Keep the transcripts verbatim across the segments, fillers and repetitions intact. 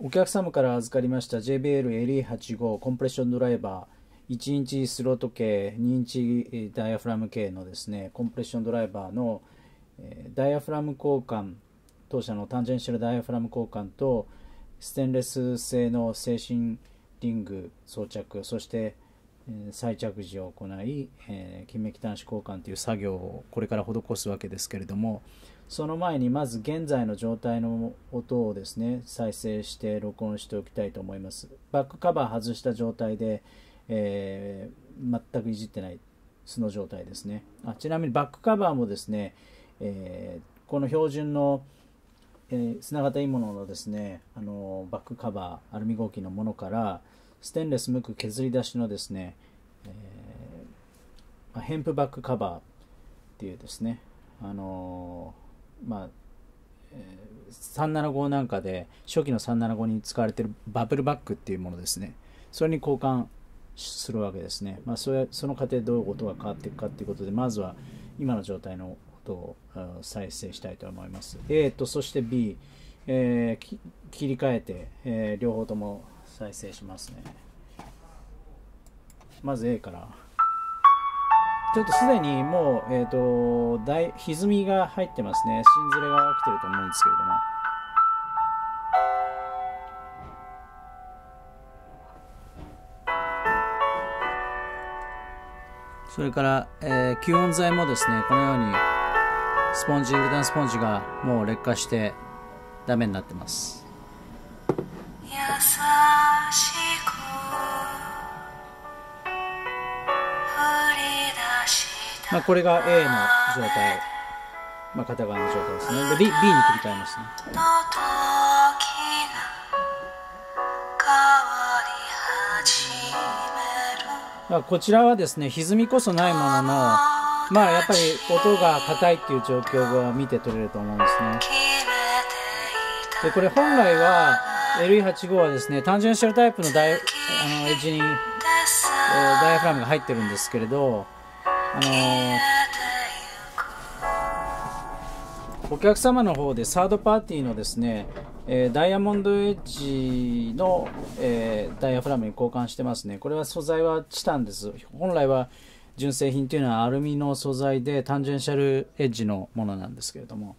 お客様から預かりました ジェイビーエルエルイーはちじゅうご コンプレッションドライバー、いちインチスロット系、にインチダイヤフラム系のですね、コンプレッションドライバーの、えー、ダイヤフラム交換、当社のタンジェンシャルダイヤフラム交換と、ステンレス製の制振リング装着、そして、えー、再着地を行い、えー、金メッキ端子交換という作業をこれから施すわけですけれども、その前にまず現在の状態の音をですね、再生して録音しておきたいと思います。バックカバー外した状態で、えー、全くいじってない素の状態ですね。あ、ちなみにバックカバーもですね、えー、この標準の、えー、砂型いいもののですね、あのバックカバーアルミ合金のものからステンレス無垢削り出しのですね、えー、ヘンプバックカバーっていうですね、あのーまあえー、さんななごなんかで初期のさんななごに使われているバブルバックっていうものですね。それに交換するわけですね。まあ、それその過程でどういう音が変わっていくかということで、まずは今の状態の音を再生したいと思います。 A とそして B、えー、切り替えて、えー、両方とも再生しますね。まず A から。ちょっとすでにもう、えーと、大歪みが入ってますね。芯ずれが起きてると思うんですけれども。それから、えー、吸音材もですね、このようにスポンジ、ウルタンスポンジがもう劣化してダメになってます。優しくまあこれが A の状態、まあ、片側の状態ですね。で B, B に切り替えますね。まあこちらはですね、歪みこそないものの、まあやっぱり音が硬いっていう状況が見て取れると思うんですね。でこれ本来は エルイーはちじゅうご はですね、タンジェンシャルタイプのダイあのエッジに、えー、ダイヤフラムが入ってるんですけれど、あのー、お客様の方でサードパーティーのですね、えー、ダイヤモンドエッジの、えー、ダイヤフラムに交換してますね。これは素材はチタンです。本来は純正品というのはアルミの素材でタンジェンシャルエッジのものなんですけれども、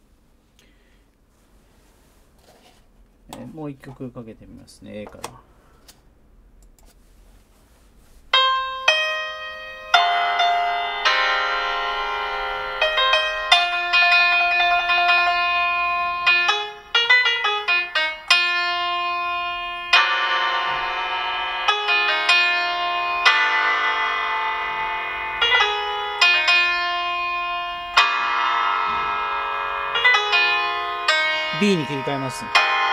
えー、もう一曲かけてみますね。 A から。B に切り替えます。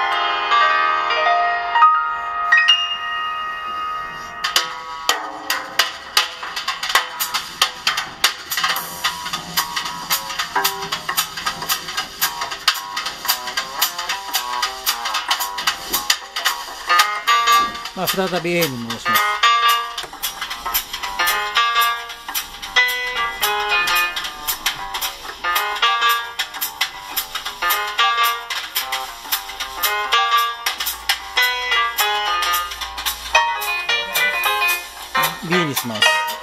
まあ再び A に戻します。B にします。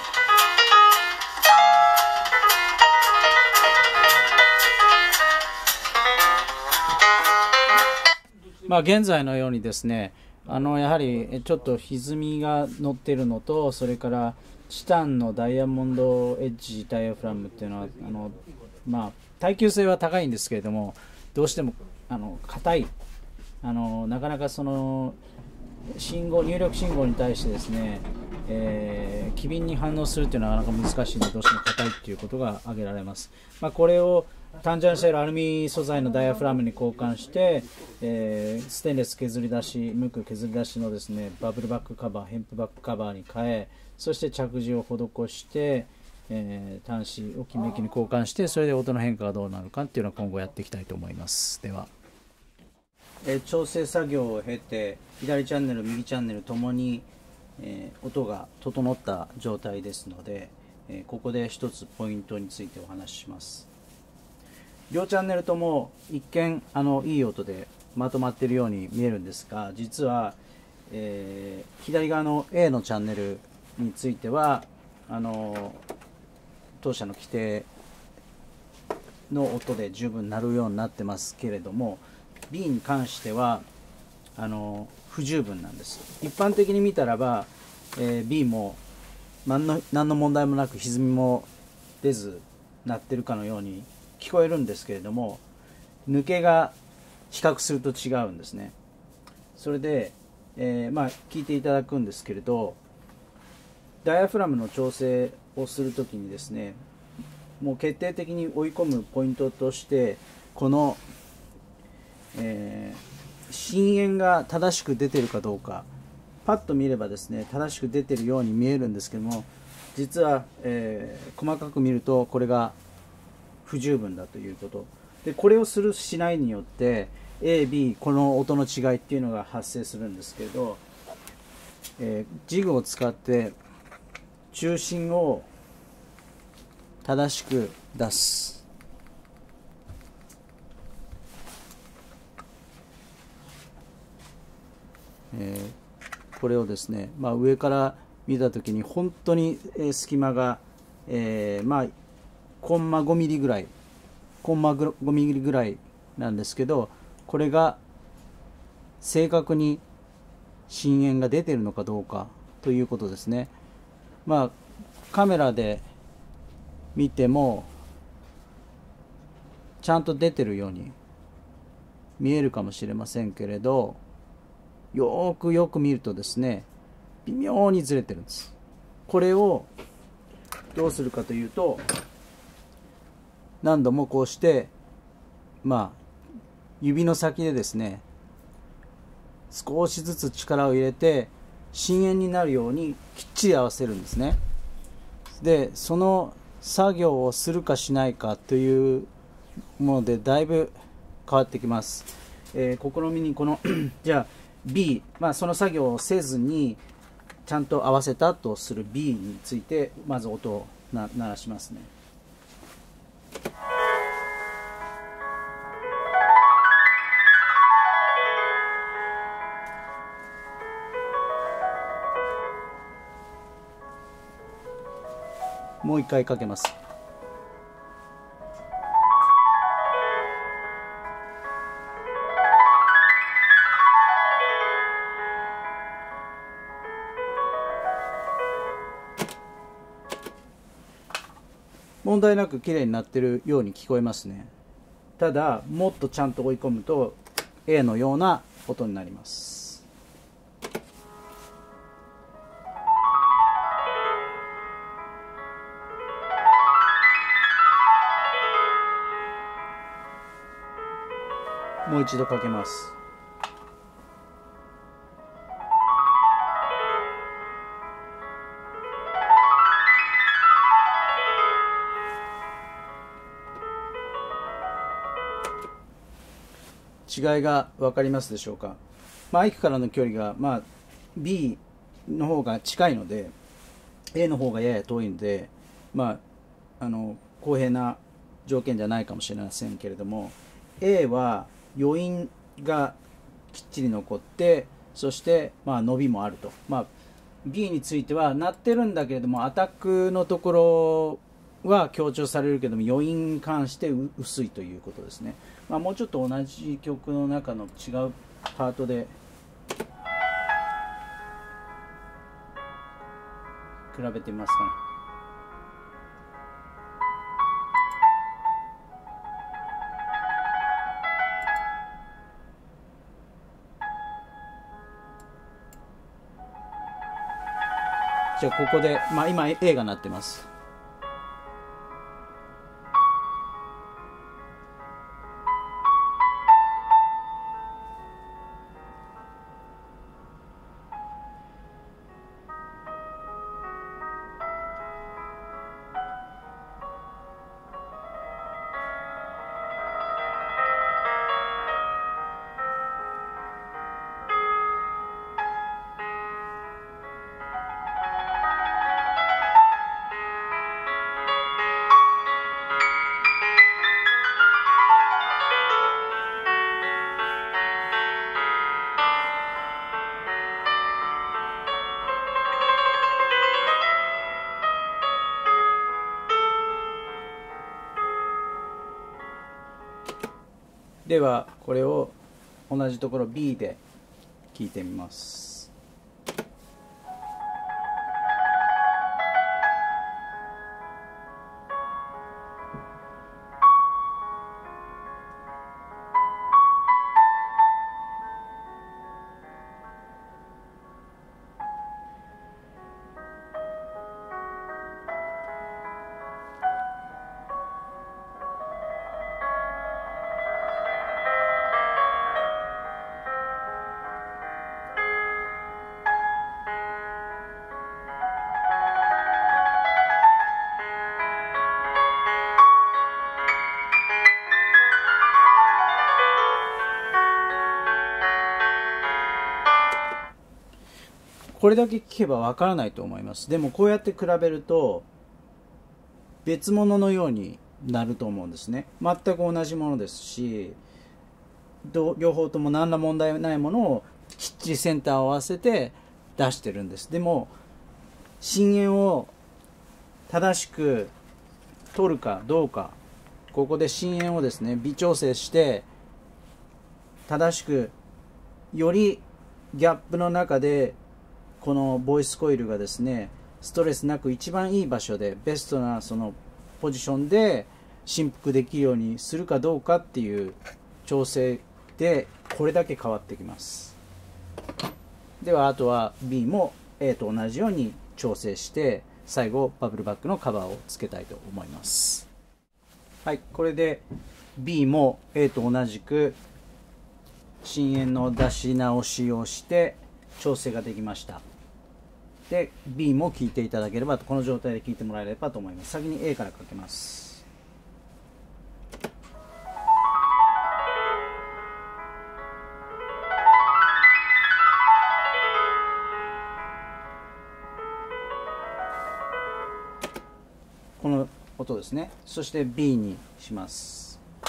まあ現在のようにですね、あのやはりちょっと歪みが乗っているのと、それからチタンのダイヤモンドエッジダイヤフラムっていうのはあの、まあ、耐久性は高いんですけれども、どうしてもあの硬い、あのなかなかその信号入力信号に対してですね、えー、機敏に反応するというのはなかなか難しいので、どうしても硬いということが挙げられます。まあ、これをタンジェンシャルアルミ素材のダイヤフラムに交換して、えー、ステンレス削り出し、無垢削り出しのですね、バブルバックカバー、ヘンプバックカバーに変え、そして着地を施して、えー、端子を金メッキに交換して、それで音の変化がどうなるかっていうのを今後やっていきたいと思います。では、えー、調整作業を経て、左チャンネル、右チャンネルともに、えー、音が整った状態ですので、えー、ここで一つポイントについてお話しします。両チャンネルとも一見あのいい音でまとまっているように見えるんですが、実は、えー、左側の A のチャンネルについてはあの当社の規定の音で十分鳴るようになってますけれども、 B に関してはあの不十分なんです。一般的に見たらば、えー、B も何の、何の問題もなく歪みも出ず鳴ってるかのように聞こえるんですけれども、抜けが比較すると違うんですね。それで、えーまあ、聞いていただくんですけれど、ダイヤフラムの調整をするときにですね、もう決定的に追い込むポイントとして、この、えー、震源が正しく出ているかどうか、パッと見ればですね正しく出ているように見えるんですけども、実は、えー、細かく見るとこれが不十分だということで、これをするしないによって A、B この音の違いっていうのが発生するんですけれど、えー、ジグを使って中心を正しく出す。えー、これをですね、まあ、上から見たときに本当に隙間が、えー、まあコンマごミリぐらいコンマごミリぐらいなんですけど、これが正確に震源が出ているのかどうかということですね。まあカメラで見てもちゃんと出てるように見えるかもしれませんけれど、よくよく見るとですね、微妙にずれてるんです。これをどうするかというと、何度もこうしてまあ指の先でですね少しずつ力を入れて震源になるようにきっちり合わせるんですね。でその作業をするかしないかというものでだいぶ変わってきます。えー、試みにこのじゃあ B、まあ、その作業をせずにちゃんと合わせたとする B についてまず音を鳴らしますね。もう一回かけます。問題なく綺麗になっているように聞こえますね。ただもっとちゃんと追い込むと A のような音になります。もう一度かけます。違いが分かりますでしょうか。マイクからの距離が、まあ、B の方が近いので A の方がやや遠いので、まあ、あの公平な条件じゃないかもしれませんけれども、 A は余韻がきっちり残って、そして、まあ、伸びもあると、まあ、B については鳴ってるんだけれどもアタックのところは強調されるけども余韻に関して薄いということですね。まあ、もうちょっと同じ曲の中の違うパートで比べてみますかね。じゃあここで、まあ、今 A が鳴ってます。 ではこれを同じところ B で聴いてみます。これだけ聞けばわからないと思います。でもこうやって比べると別物のようになると思うんですね。全く同じものですし、両方とも何ら問題ないものをきっちりセンターを合わせて出してるんです。でも震源を正しく取るかどうか、ここで震源をですね微調整して正しく、よりギャップの中でこのボイスコイルがですねストレスなく一番いい場所でベストなそのポジションで振幅できるようにするかどうかっていう調整でこれだけ変わってきます。ではあとは B も A と同じように調整して最後バブルバックのカバーをつけたいと思います。はい、これで B も A と同じく震源の出し直しをして調整ができました。で B も聴いていただければと、この状態で聴いてもらえればと思います。先に A からかけます。この音ですね。そして B にします。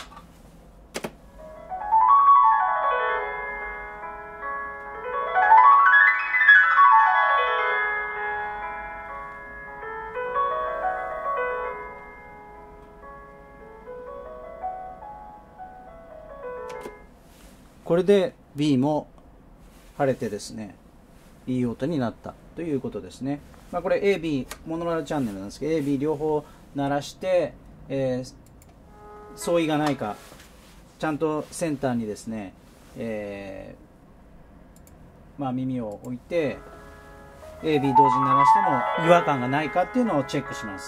これで B も晴れてですねいい音になったということですね。まあ、これ エービー モノラルチャンネルなんですけど エービー 両方鳴らして、えー、相違がないかちゃんとセンターにですね、えーまあ、耳を置いて エービー 同時に鳴らしても違和感がないかっていうのをチェックします。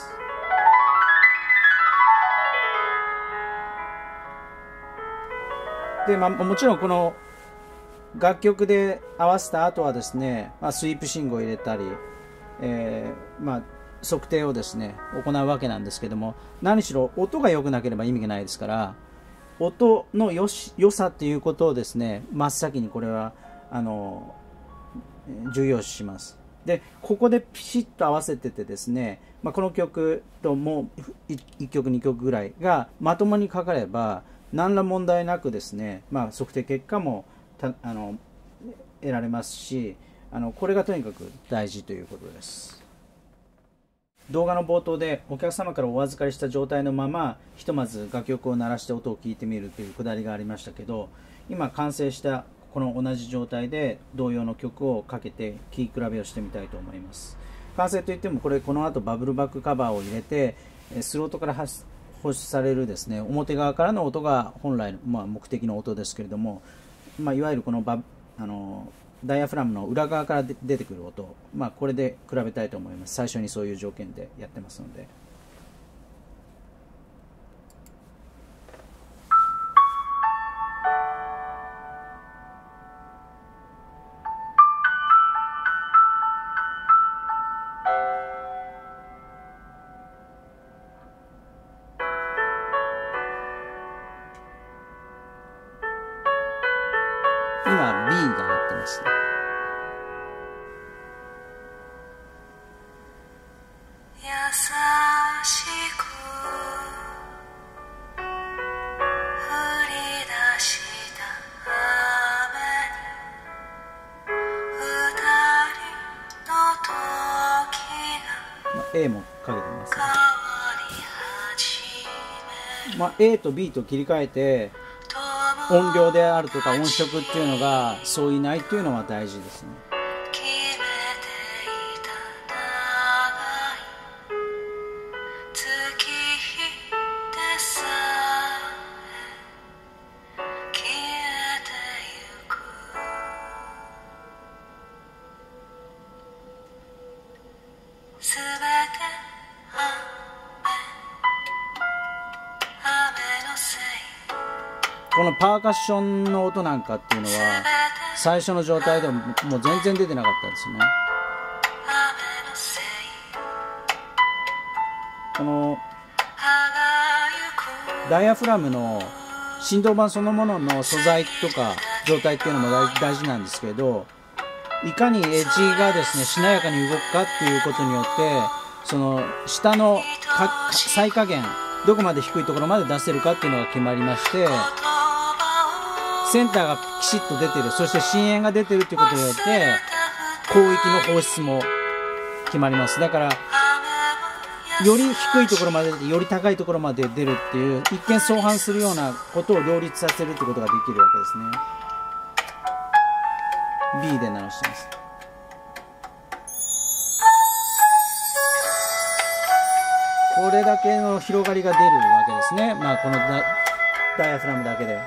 で、まあ、もちろんこの楽曲で合わせた後はですね、まあ、スイープ信号を入れたり、えーまあ、測定をですね行うわけなんですけども、何しろ音が良くなければ意味がないですから、音のよし良さっていうことをですね真っ先にこれはあの重要視します。でここでピシッと合わせててですね、まあ、この曲ともういっきょくにきょくぐらいがまともにかかれば何ら問題なくですね、まあ、測定結果もたあの得られますし、あのこれがとにかく大事ということです。動画の冒頭でお客様からお預かりした状態のままひとまず楽曲を鳴らして音を聞いてみるというくだりがありましたけど、今完成したこの同じ状態で同様の曲をかけて聴き比べをしてみたいと思います。完成といってもこれこの後バブルバックカバーを入れてスロートから発放出されるですね表側からの音が本来の、まあ、目的の音ですけれども、まあ、いわゆるこのバあのダイヤフラムの裏側からで出てくる音、まあ、これで比べたいと思います。最初にそういう条件でやってますので。今 B が鳴ってますね。 優しく降り出した雨に二人の時が、 まあ、A もかけてますね。 変わり始める。 まあ、A と B と切り替えて共音量であるとか音色っていうのが相違ないっていうのは大事ですね。このパーカッションの音なんかっていうのは最初の状態でももう全然出てなかったですね。このダイヤフラムの振動板そのものの素材とか状態っていうのも大事なんですけど、いかにエッジがですねしなやかに動くかっていうことによってその下の最下限どこまで低いところまで出せるかっていうのが決まりまして、センターがきちっと出てる、そして深淵が出てるということによって広域の放出も決まります。だからより低いところまで出てより高いところまで出るっていう一見相反するようなことを両立させるってことができるわけですね。 B で鳴らしてます。これだけの広がりが出るわけですね。まあこの ダ, ダイヤフラムだけで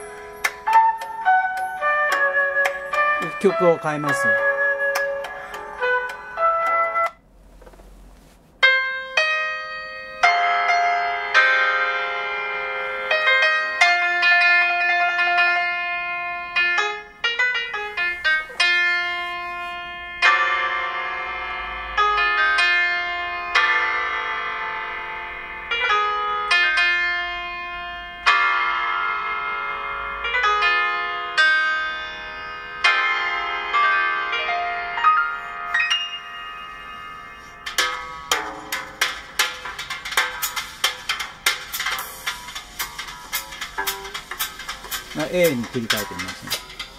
曲を変えます。A に切り替えてみますね。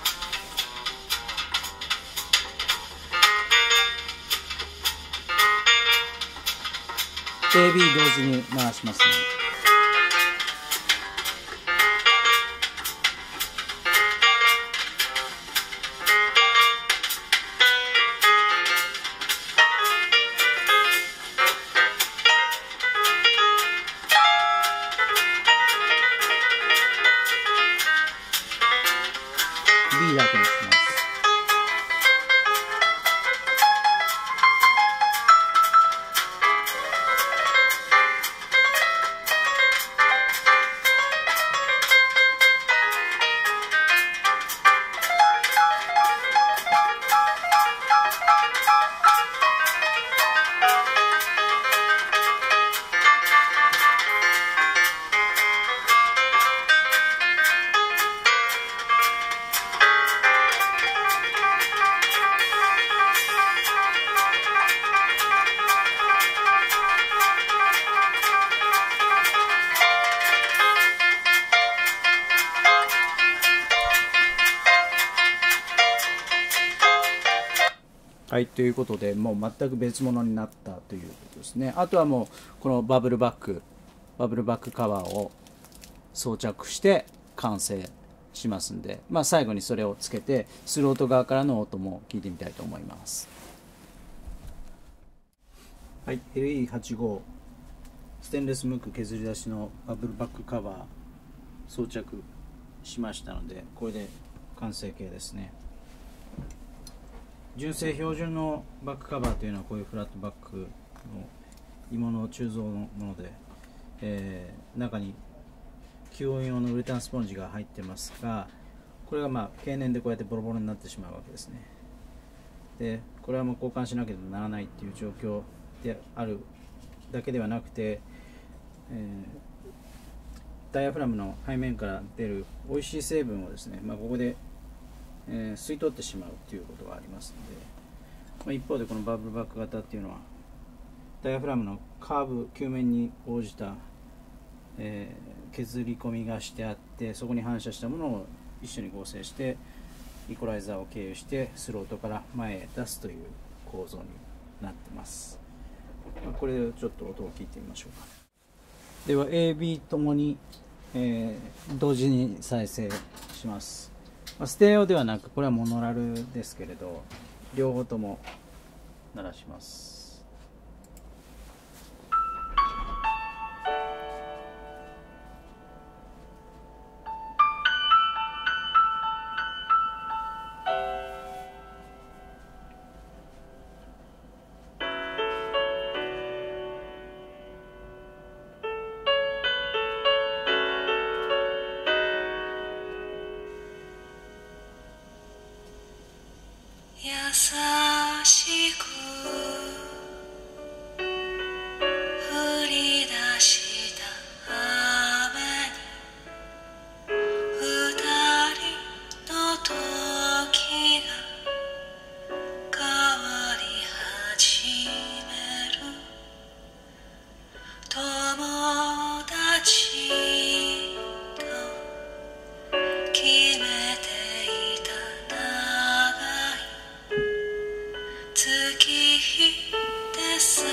エービー 同時に回しますね。B だけにします。はい、ということでもう全く別物になったということですね。あとはもうこのバブルバックバブルバックカバーを装着して完成しますんで、まあ、最後にそれをつけてスロート側からの音も聞いてみたいと思います。はい、エルイーはちじゅうご ステンレスムック削り出しのバブルバックカバー装着しましたので、これで完成形ですね。純正標準のバックカバーというのはこういうフラットバックの鋳物鋳造のもので、えー、中に吸音用のウレタンスポンジが入ってますが、これがまあ経年でこうやってボロボロになってしまうわけですね。でこれはもう交換しなければならないっていう状況であるだけではなくて、えー、ダイヤフラムの背面から出るおいしい成分をですね、まあ、ここでえー、吸い取ってしまうということがありますので、まあ、一方でこのバブルバック型っていうのはダイヤフラムのカーブ球面に応じた、えー、削り込みがしてあって、そこに反射したものを一緒に合成してイコライザーを経由してスロートから前へ出すという構造になってます。まあ、これでちょっと音を聞いてみましょうか。では エービー ともにえー同時に再生します。まあステレオではなく、これはモノラルですけれど、両方とも鳴らします。 優しく降り出した雨に二人の時が変わり始める。友達と決めていた長い月日でさ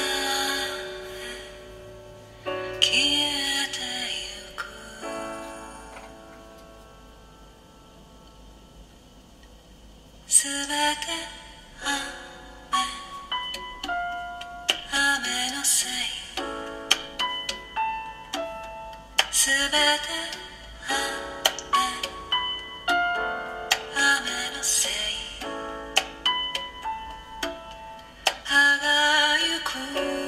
え消えてゆく。すべて雨、雨のせい。すべて雨、雨のせい。葉がゆく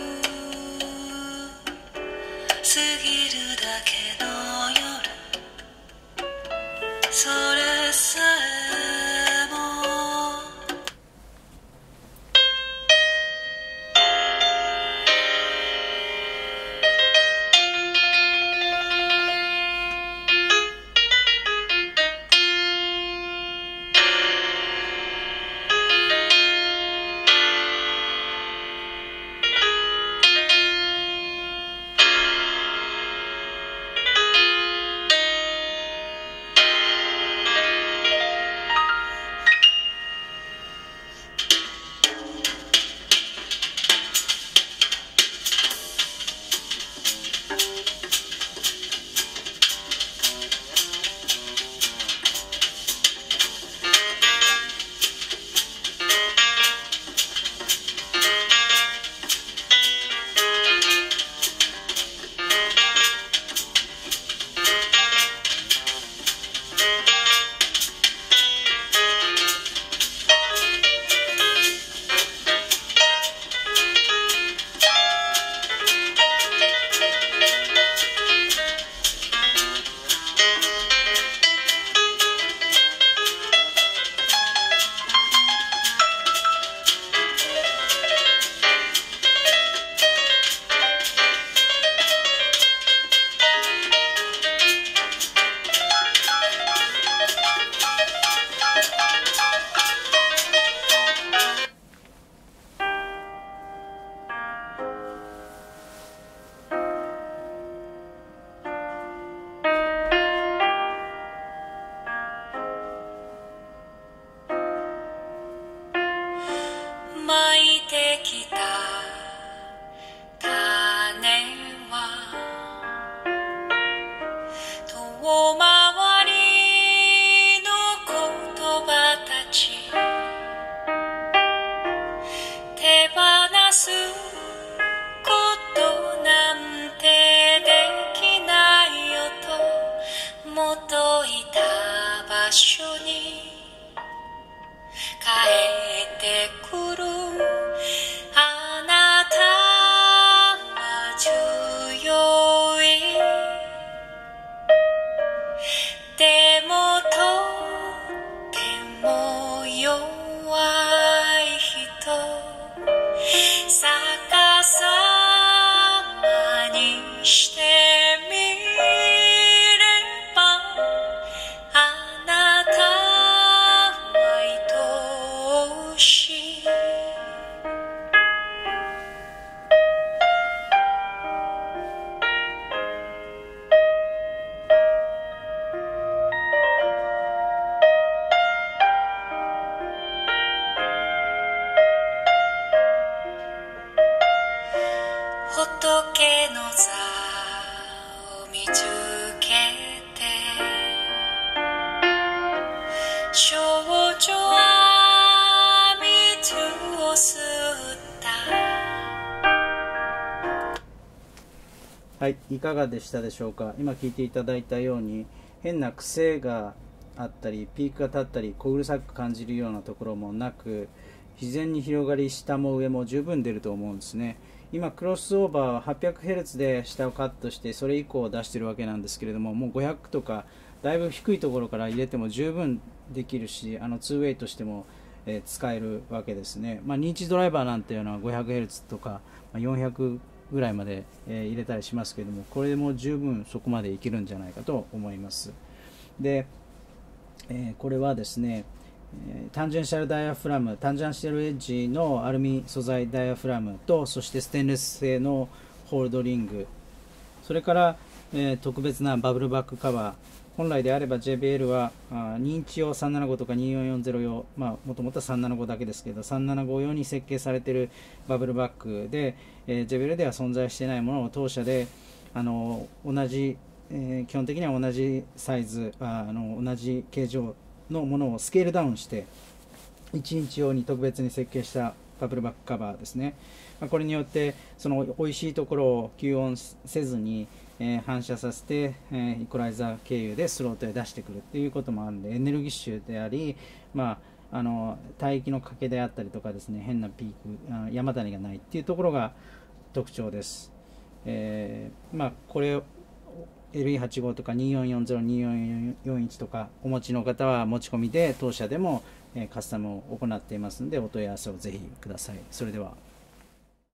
過ぎるだけの夜、それさえも巻いてきた種は遠回りの言葉たち、手放すことなんてできないよと元いた場所に帰ってくる。あなたは強い、でもとっても弱い人。逆さまにしてみれば、あなたは愛しい。仏の座を見つけはい、いかがでしたでしょうか。今聞いていただいたように変な癖があったりピークが立ったり小うるさく感じるようなところもなく、自然に広がり下も上も十分出ると思うんですね。今クロスオーバーは はっぴゃくヘルツ で下をカットしてそれ以降を出してるわけなんですけれども、もうごひゃくとかだいぶ低いところから入れても十分できるし、あの ツーウェイ としても、えー使えるわけですね。まあ、認知ドライバーなんていうのは ごひゃくヘルツ とか、まあ、よんひゃくぐらいまで、えー入れたりしますけれども、これでも十分そこまでいけるんじゃないかと思います。で、えーこれはですね、えータンジェンシャルダイヤフラム、タンジェンシャルエッジのアルミ素材ダイヤフラムと、そしてステンレス製のホールドリング、それから、えー特別なバブルバックカバー。本来であれば ジェイビーエル はあ認知用さんななごとかにーよんよんゼロ用、まあ、もともとはさんななごだけですけどさんななご用に設計されているバブルバックで、えー、ジェイビーエル では存在していないものを当社であの同じ、えー基本的には同じサイズああの同じ形状のものをスケールダウンしていちにち用に特別に設計したバブルバックカバーですね。まあこれによってその美味しいところを吸音せずに、えー反射させて、えーイコライザー経由でスロートへ出してくるっていうこともあるので、エネルギッシュであり、まあ、あの帯域の欠けであったりとかですね、変なピークあ山谷がないっていうところが特徴です。えーまあ、これを エルイーはちじゅうご とかにーよんよんゼロ、にーよんよんいちとかお持ちの方は持ち込みで当社でもえーカスタムを行っていますので、お問い合わせをぜひください。それでは。